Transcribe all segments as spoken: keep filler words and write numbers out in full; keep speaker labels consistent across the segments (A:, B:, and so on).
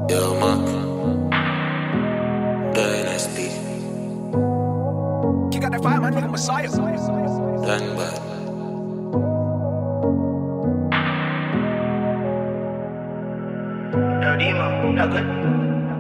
A: Yo, Mark, Dynasty,
B: You got that fire, man, nigga, Messiah.
A: done bad.
B: Yo, Demo, not good.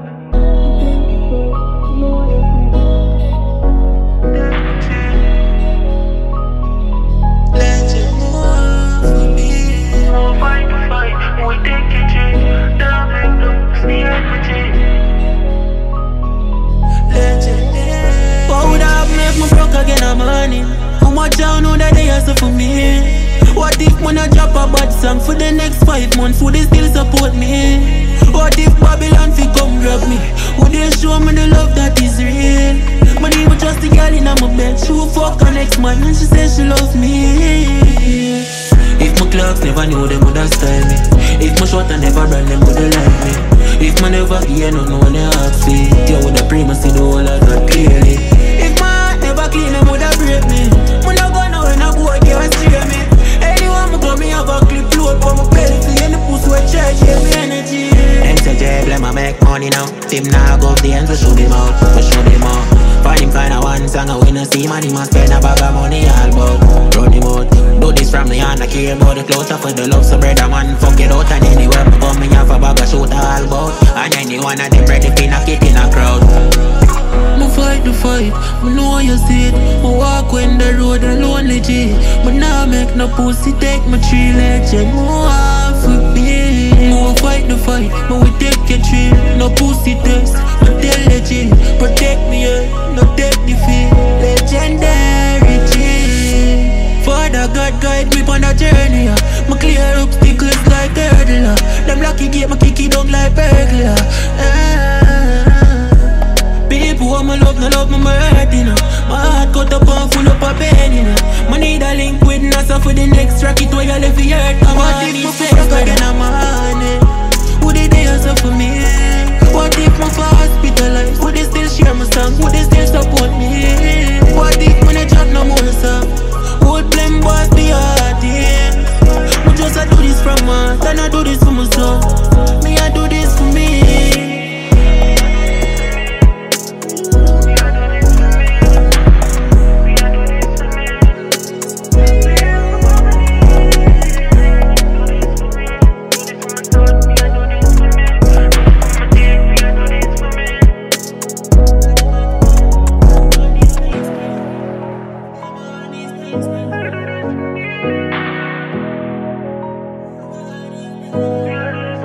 C: Again I'm money. How much I know that they hustle for me? What if when I drop a bad song for the next five months? Would they still support me? What if Babylon fi come grab me? Would they show me the love that is real? But even just a girl in my bed, she will fuck her next man and she says she love me. If my clocks never knew them would have style me. If my short I never brand them would have like me. If my never hear no no one ask me, you would have primacy the whole of that clearly. If my heart never clean them would have break me. When I go now when I go I can't steer me. Anyone me come me have a clip load for my belly. And the pussy will charge give me energy. Them say Jay blame I make money now. Tim now go up the ends to show them out, to show them out. Find him find a one song and we no see man, he must spend a bag of money all about. Run him out. Do this from the hand I care about the clothes for the love so brother man fuck it out. And anywhere me go me have a bag of shoot all about. And any one of them ready to knock it in a crowd. Me fight the fight, me know you see it. Me walk when the road alone legit. Me nah make no pussy take my three legs and me want for me. Me will fight the fight, me will take your tree. No pussy test, me tell legit. Protect me, yeah, no take defeat. Legendary G. Father God guide me on the journey, yeah. Me clear up stickers like hurdler. Them lucky get me kick it down like burglar. Ah. People want my love, no love, my hurt, you know. My heart cut up and full up of pain, you know. Me need a link with NASA for the next rocket where you left the earth. What if my face again I'm money? Would they dare for me? What if my for hospitalized? Would they still share my song? Would they still support me? What if when I drop no more song? Would blame boss the artist? Me just I do this from my heart, and I do this for my son. Me I do this for me.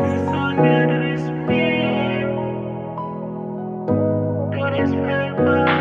D: It's